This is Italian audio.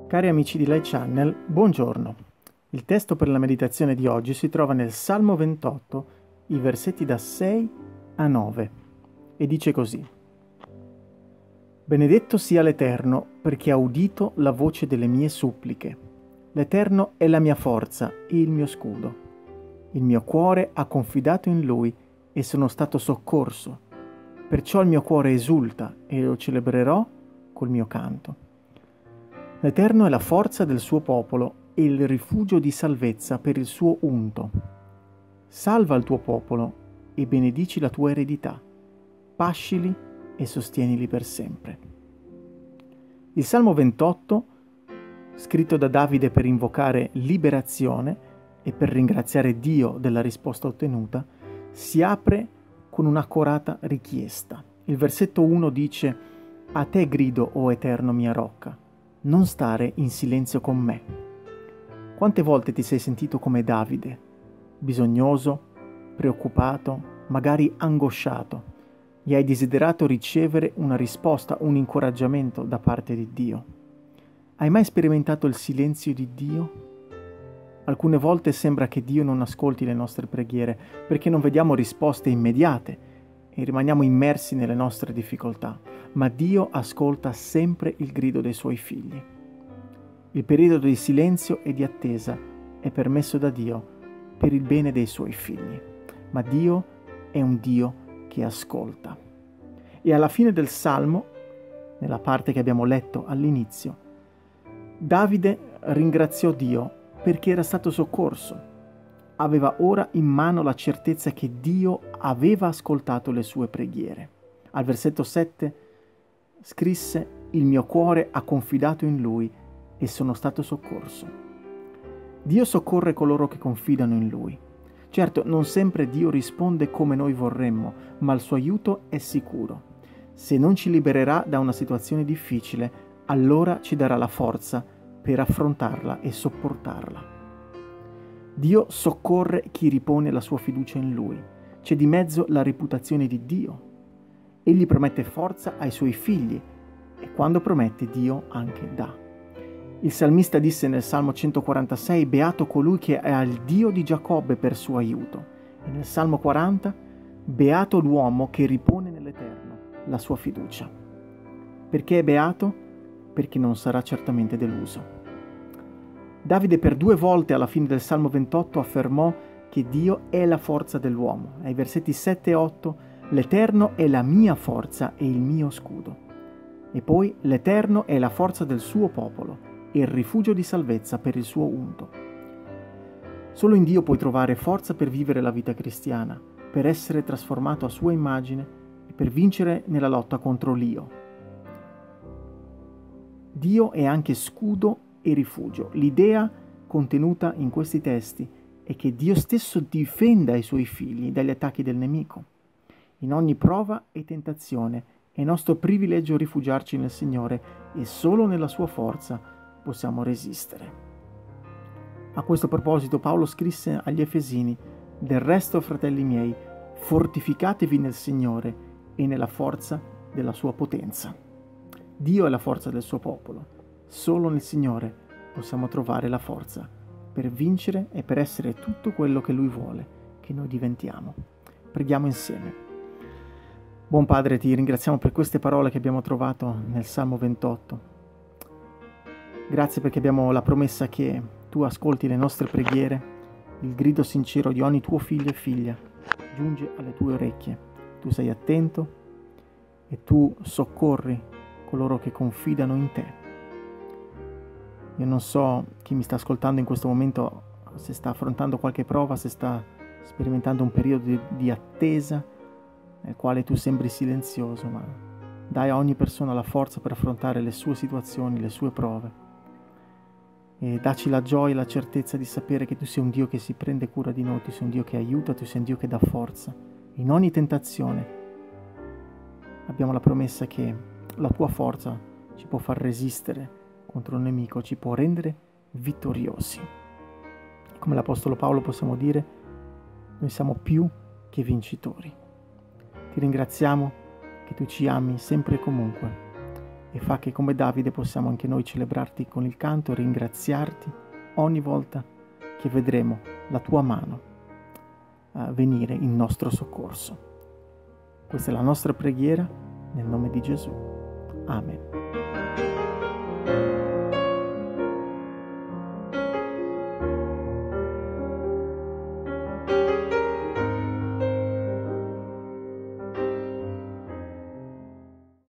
Cari amici di Light Channel, buongiorno. Il testo per la meditazione di oggi si trova nel Salmo 28, i versetti da 6 a 9, e dice così: Benedetto sia l'Eterno, perché ha udito la voce delle mie suppliche. L'Eterno è la mia forza e il mio scudo. Il mio cuore ha confidato in Lui e sono stato soccorso. Perciò il mio cuore esulta e lo celebrerò col mio canto. L'Eterno è la forza del suo popolo e il rifugio di salvezza per il suo unto. Salva il tuo popolo e benedici la tua eredità. Pascili e sostienili per sempre. Il Salmo 28, scritto da Davide per invocare liberazione e per ringraziare Dio della risposta ottenuta, si apre con un'accorata richiesta. Il versetto 1 dice: «A te grido, o Eterno mia rocca, non stare in silenzio con me». Quante volte ti sei sentito come Davide, bisognoso, preoccupato, magari angosciato, e hai desiderato ricevere una risposta, un incoraggiamento da parte di Dio? Hai mai sperimentato il silenzio di Dio? Alcune volte sembra che Dio non ascolti le nostre preghiere perché non vediamo risposte immediate e rimaniamo immersi nelle nostre difficoltà, ma Dio ascolta sempre il grido dei suoi figli. Il periodo di silenzio e di attesa è permesso da Dio per il bene dei suoi figli, ma Dio è un Dio che ascolta. E alla fine del Salmo, nella parte che abbiamo letto all'inizio, Davide ringraziò Dio perché era stato soccorso. Aveva ora in mano la certezza che Dio aveva ascoltato le sue preghiere. Al versetto 7 scrisse: «Il mio cuore ha confidato in Lui e sono stato soccorso». Dio soccorre coloro che confidano in Lui. Certo, non sempre Dio risponde come noi vorremmo, ma il suo aiuto è sicuro. Se non ci libererà da una situazione difficile, allora ci darà la forza per affrontarla e sopportarla. Dio soccorre chi ripone la sua fiducia in Lui. C'è di mezzo la reputazione di Dio. Egli promette forza ai suoi figli e quando promette Dio anche dà. Il salmista disse nel Salmo 146: «Beato colui che ha il Dio di Giacobbe per suo aiuto». E nel Salmo 40: «Beato l'uomo che ripone nell'Eterno la sua fiducia». Perché è beato? Perché non sarà certamente deluso. Davide per 2 volte alla fine del Salmo 28 affermò che Dio è la forza dell'uomo. Ai versetti 7 e 8: «L'Eterno è la mia forza e il mio scudo». E poi: «L'Eterno è la forza del suo popolo e il rifugio di salvezza per il suo unto». Solo in Dio puoi trovare forza per vivere la vita cristiana, per essere trasformato a sua immagine e per vincere nella lotta contro l'io. Dio è anche scudo e rifugio. L'idea contenuta in questi testi è che Dio stesso difenda i suoi figli dagli attacchi del nemico. In ogni prova e tentazione è nostro privilegio rifugiarci nel Signore e solo nella sua forza possiamo resistere. A questo proposito Paolo scrisse agli Efesini: «Del resto, fratelli miei, fortificatevi nel Signore e nella forza della sua potenza». Dio è la forza del suo popolo. Solo nel Signore possiamo trovare la forza per vincere e per essere tutto quello che Lui vuole che noi diventiamo. Preghiamo insieme. Buon Padre, ti ringraziamo per queste parole che abbiamo trovato nel Salmo 28. Grazie perché abbiamo la promessa che Tu ascolti le nostre preghiere, il grido sincero di ogni tuo figlio e figlia giunge alle tue orecchie. Tu sei attento e Tu soccorri coloro che confidano in Te. Io non so chi mi sta ascoltando in questo momento se sta affrontando qualche prova, se sta sperimentando un periodo di attesa nel quale tu sembri silenzioso, ma dai a ogni persona la forza per affrontare le sue situazioni, le sue prove. E dacci la gioia e la certezza di sapere che tu sei un Dio che si prende cura di noi, tu sei un Dio che aiuta, tu sei un Dio che dà forza. In ogni tentazione abbiamo la promessa che la tua forza ci può far resistere contro il nemico, ci può rendere vittoriosi. Come l'Apostolo Paolo possiamo dire: noi siamo più che vincitori. Ti ringraziamo che tu ci ami sempre e comunque e fa che come Davide possiamo anche noi celebrarti con il canto e ringraziarti ogni volta che vedremo la tua mano venire in nostro soccorso. Questa è la nostra preghiera nel nome di Gesù. Amen.